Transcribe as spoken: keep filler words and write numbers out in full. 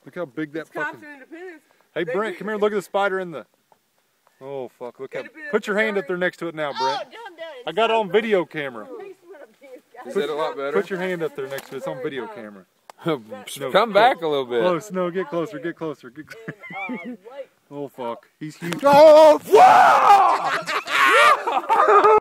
Look how big that it's fucking... Independence. Hey, Brent, come here. Look at the spider in the... Oh, fuck. Look how... Put your hand up there next to it now, Brent. Oh, John does. I got it on video camera. Is that a lot better? Put your hand up there next to it. It's on video camera. No, Come back a little bit. Close. No, get closer. Get closer. Get closer. Oh, fuck. He's huge. Oh, fuck!